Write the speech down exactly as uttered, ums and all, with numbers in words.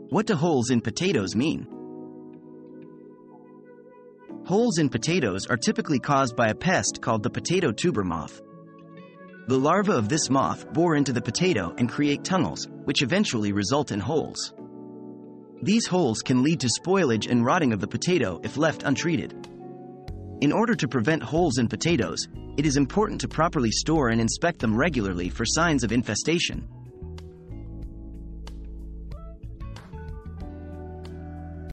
What do holes in potatoes mean? Holes in potatoes are typically caused by a pest called the potato tuber moth. The larvae of this moth bore into the potato and create tunnels, which eventually result in holes. These holes can lead to spoilage and rotting of the potato if left untreated. In order to prevent holes in potatoes, it is important to properly store and inspect them regularly for signs of infestation.